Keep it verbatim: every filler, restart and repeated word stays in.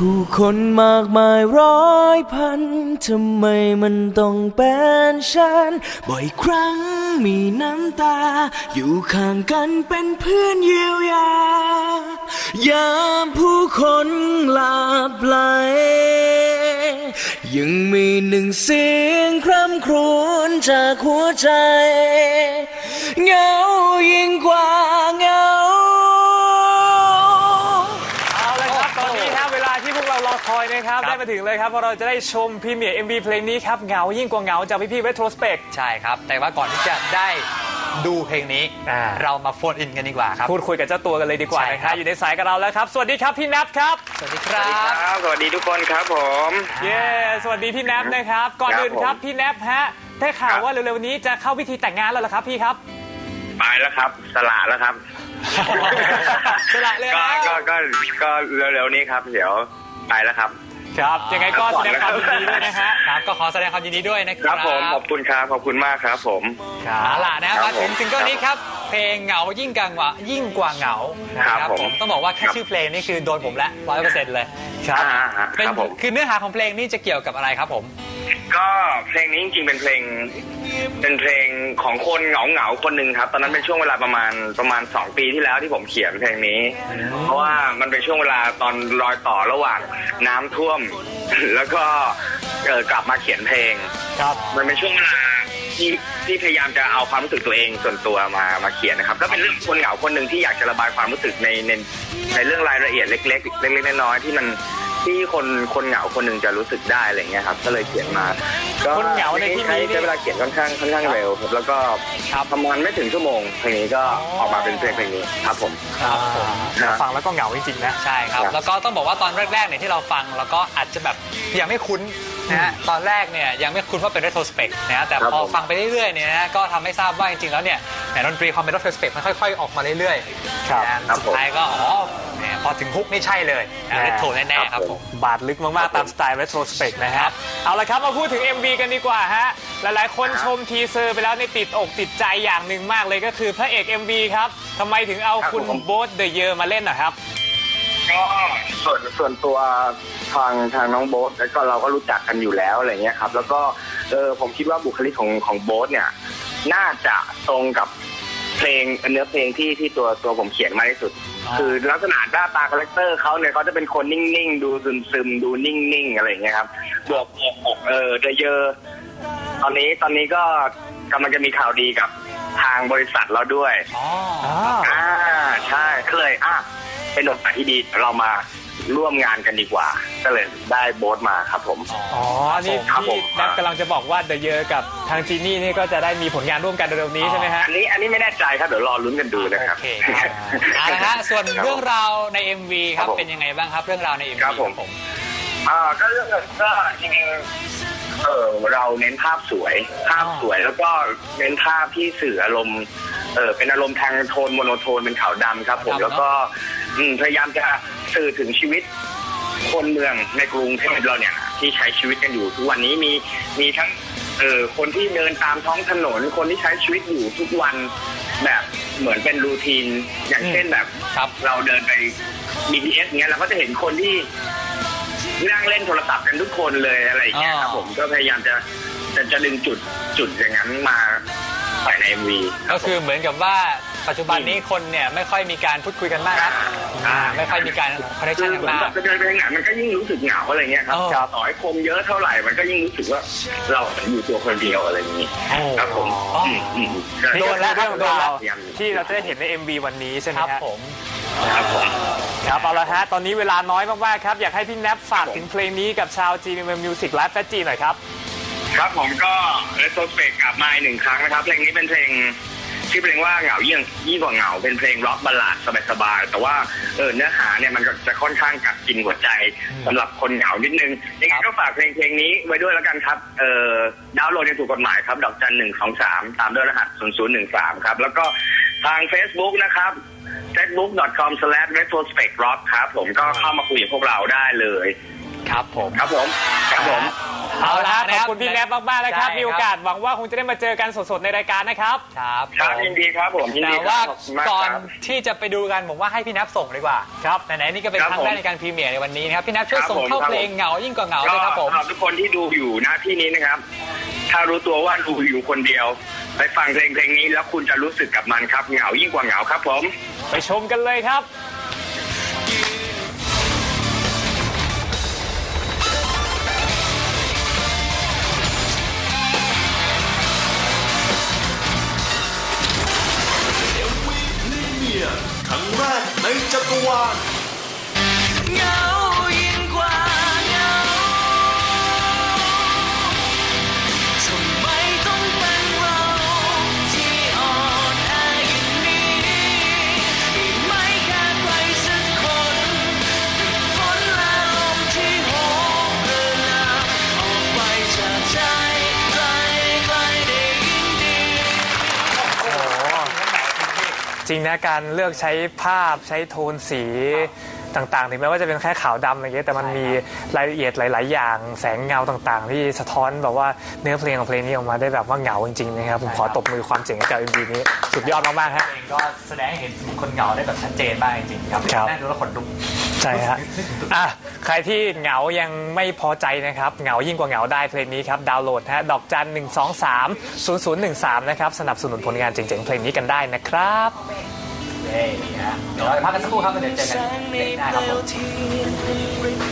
ผู้คนมากมายร้อยพันทำไมมันต้องเป็นฉันบ่อยครั้งมีน้ำตาอยู่ข้างกันเป็นเพื่อนเยียวยายามผู้คนหลับไหลยังมีหนึ่งเสียงคร่ำครวญจากหัวใจเหงายิ่งกว่าเหงารอคอยนะครับได้มาถึงเลยครับเพราะเราจะได้ชมพรีเมียร์ เอ็ม วี เพลงนี้ครับเหงายิ่งกว่าเหงาจากพี่ๆ Retrospect ใช่ครับแต่ว่าก่อนที่จะได้ดูเพลงนี้เรามาโฟนอินกันดีกว่าครับพูดคุยกับเจ้าตัวกันเลยดีกว่านะครับอยู่ในสายกับเราแล้วครับสวัสดีครับพี่แนบครับสวัสดีครับสวัสดีทุกคนครับผมเย้สวัสดีพี่แนบนะครับก่อนอื่นครับพี่แนบฮะได้ข่าวว่าเร็วๆนี้จะเข้าพิธีแต่งงานแล้วเหรอครับพี่ครับไปแล้วครับสละแล้วครับสละเลยก็ก็ก็ก็เร็วๆนี้ครับเดี๋ยวไปแล้วครับครับยังไงก็แสดงความยินดีด้วยนะฮะครับก็ขอแสดงความยินดีด้วยนะครับผมขอบคุณครับขอบคุณมากครับผมเอาล่ะนะมาถึงซิงเกิลนี้ครับเพลงเหงายิ่งกว่ายิ่งกว่าเหงาครับผมต้องบอกว่าแค่ชื่อเพลงนี่คือโดนผมแล้วร้อยเปอร์เซ็นต์เลยครับเป็นคือเนื้อหาของเพลงนี้จะเกี่ยวกับอะไรครับผมก็เพลงนี้จริงๆเป็นเพลงเป็นเพลงของคนเหงาเหงาคนหนึ่งครับตอนนั้นเป็นช่วงเวลาประมาณประมาณสองปีที่แล้วที่ผมเขียนเพลงนี้เพราะว่ามันเป็นช่วงเวลาตอนรอยต่อระหว่างน้ำท่วมแล้วก็เออกลับมาเขียนเพลงครับมันเป็นช่วงเวลาที่ที่พยายามจะเอาความรู้สึกตัวเองส่วนตัวมามาเขียนนะครับก็เป็นเรื่องคนเหงาคนหนึ่งที่อยากจะระบายความรู้สึกในในในเรื่องรายละเอียดเล็กๆเล็กๆน้อยๆที่มันที่คนคนเหงาคนหนึ่งจะรู้สึกได้อะไรเงี้ยครับก็เลยเขียนมาคนเหงาในที่นี้ใช้เวลาเขียนค่อนข้างค่อนข้างเร็วครับแล้วก็ประมาณไม่ถึงชั่วโมงเพลงนี้ก็ออกมาเป็นเพลงเพลงนี้ครับผมครับผมฟังแล้วก็เหงาจริงๆนะใช่ครับแล้วก็ต้องบอกว่าตอนแรกๆเนี่ยที่เราฟังแล้วก็อาจจะแบบยังไม่คุ้นนะฮะตอนแรกเนี่ยยังไม่คุ้นว่าเป็น Retrospect นะฮะแต่พอฟังไปเรื่อยๆเนี่ยนะก็ทำให้ทราบว่าจริงๆแล้วเนี่ยดนตรีความเป็น Retrospect มันค่อยๆออกมาเรื่อยๆครับสุดท้ายก็อ๋อพอถึงฮุกนี่ใช่เลยเรโทรแน่ๆครับผมบาดลึกมากๆตามสไตล์ Retrospect นะครับเอาละครับมาพูดถึง เอ็ม วี กันดีกว่าฮะหลายๆคนชมทีเซอร์ไปแล้วในติดอกติดใจอย่างหนึ่งมากเลยก็คือพระเอก เอ็ม วี ครับทำไมถึงเอาคุณโบ๊ทเดอะเยอร์มาเล่นนะครับก็ส่วนส่วนตัวทางทางน้องโบ๊ทแล้วก็เราก็รู้จักกันอยู่แล้วอะไรเงี้ยครับแล้วก็เออผมคิดว่าบุคลิกของของโบ๊ทเนี่ยน่าจะตรงกับเพลงเนื้อเพลงที่ที่ตัวตัวผมเขียนมากที่สุดคือลักษณะหน้าตาคาแรคเตอร์เขาเนี่ยเขาจะเป็นคนนิ่งๆดูซึมๆดูนิ่งๆอะไรอย่างเงี้ยครับบวกบวกเออเดอะเยอร์ตอนนี้ตอนนี้ก็กำลังจะมีข่าวดีกับทางบริษัทเราด้วยอ๋ออ่าใช่ก็เลยอ่ะเป็นโอกาสที่ดีเรามาร่วมงานกันดีกว่าก็เลยได้โบ๊ทมาครับผมอ๋อนี่พี่แนบกำลังจะบอกว่าเดอะเยอร์กับทางจีนี่นี่ก็จะได้มีผลงานร่วมกันเร็วๆนี้ใช่ไหมฮะอันนี้อันนี้ไม่แน่ใจครับเดี๋ยวรอลุ้นกันดูนะครับโอเคครับเอาละฮะส่วนเรื่องราวใน เอ็ม วี ครับเป็นยังไงบ้างครับเรื่องราวใน เอ็ม วีครับผมอ่าก็เรื่องก็จริงๆเออเราเน้นภาพสวยภาพสวยแล้วก็เน้นภาพที่สื่ออารมณ์เออเป็นอารมณ์ทางโทนโมโนโทนเป็นขาวดำครับผมแล้วก็พยายามจะสื่อถึงชีวิตคนเมืองในกรุงเทพเราเนี่ยที่ใช้ชีวิตกันอยู่ทุกวันนี้มีมีทั้งเออคนที่เดินตามท้องถนนคนที่ใช้ชีวิตอยู่ทุกวันแบบเหมือนเป็นรูทีนอย่างเช่นแบบเราเดินไป บี ที เอส เงี้ยเราก็จะเห็นคนที่นั่งเล่นโทรศัพท์กันทุกคนเลยอะไรอย่างเงี้ยครับผมก็พยายามจะจะจะดึงจุดจุดอย่างนั้นมาใส่ใน เอ็ม วีก็คือเหมือนกับว่าปัจจุบันนี้คนเนี่ยไม่ค่อยมีการพูดคุยกันมากนะไม่ค่อยมีการคอนเนคชั่นกันมากจะเดินไปไหนมันก็ยิ่งรู้สึกเหงาอะไรเงี้ยครับต่อให้คนเยอะเท่าไหร่มันก็ยิ่งรู้สึกว่าเราอยู่ตัวคนเดียวอะไรอย่างนี้ครับผมโดนแล้วโดนแล้วที่เราจะได้เห็นใน เอ็ม วี วันนี้ใช่ไหมครับผมครับผมครับเอาละฮะตอนนี้เวลาน้อยมากๆครับอยากให้พี่แนบฝากถึงเพลงนี้กับชาว จี เอ็ม เอ็ม Music Live Fest จีหน่อยครับครับผมก็ Retrospect กลับมาหนึ่งครั้งนะครับเพลงนี้เป็นเพลงชื่อเพลงว่าเหงายิ่งยิ่งกว่าเหงาเป็นเพลงร็อกบัลลาดสบายๆแต่ว่าเออเนื้อหาเนี่ยมันจะค่อนข้างกัดกินหัวใจสำหรับคนเหงานิดนึงยังไงก็ฝากเพลงเพลงนี้ไว้ด้วยแล้วกันครับเออดาวน์โหลดในถูกกฎหมายครับดอกจันหนึ่งสองสามตามด้วยรหัสศูนย์ศูนย์หนึ่งสามครับแล้วก็ทาง Facebook นะครับ เฟซบุ๊ก ดอท คอม สแลช เรโทรสเปก ร็อก ครับผมก็เข้ามาคุยกับพวกเราได้เลยครับผมครับผมครับผมเอาละนะขคอรับบ คุณพี่แนบมากๆนะครับใช่ครับมีโอกาสหวังว่าคงจะได้มาเจอกันสดๆในรายการนะครับครับครับยินดีครับผมยินดีแต่คว่ารับขอบคุณมากก่อนครับที่จะไปดูกันผมว่าให้พี่แนบส่งดีกว่าครับไหนๆนี่ก็เป็นครับครั้งแรกผมในการพรีเมียร์ในวันนี้นะครับพี่แนบช่วยครับส่งผมเข้าครับเพลงผมเหงายิ่งกว่าเหงาก็เลยครับผมสำหรับทุกคนที่ดูอยู่หน้าที่นี้นะครับ ถ้ารู้ตัวว่าดูอยู่คนเดียว ไปฟังเพลงเพลงนี้แล้วคุณจะรู้สึกกับมันครับเหงายิ่งกว่าเหงาครับผมไปชมกันเลยครับครั้งแรกในจักรวาลเหงายิ่งกว่าเหงาทำไมต้องเป็นเราที่อ่อนแออย่างนี้ไม่แค่ใครสักคนฝนและลมที่โหมกระหน่ำออกไปจากใจไกลไกลได้ยิ่งดีโอ้โหจริงนะการเลือกใช้ภาพใช้โทนสีต่างๆถึงแม้ว่าจะเป็นแค่ขาวดำอะไรเงี้ยแต่มันมีรายละเอียดหลายๆอย่างแสงเงาต่างๆที่สะท้อนแบบว่าเนื้อเพลงของเพลงนี้ออกมาได้แบบว่าเหงาจริงๆนะครับผมขอตบมือความเจ๋งให้กับ เอ็ม วี นี้สุดยอดมากๆฮะเองก็แสดงให้เห็นคนเหงาได้แบบชัดเจนมากจริงๆครับครับน่าดูแล้วขนลุกใช่ฮะอ่ะใครที่เหงายังไม่พอใจนะครับเหงายิ่งกว่าเหงาได้เพลงนี้ครับดาวน์โหลดฮะดอกจันหนึ่งสองสามศูนย์ศูนย์หนึ่งสามนะครับสนับสนุนผลงานเจ๋งๆเพลงนี้กันได้นะครับเย้นะเดี๋ยวเราไปพักกันสักครู่ครับแล้วเดี๋ยวเจอกันแสงในเบรกหน้าเปครับลผวมเทียน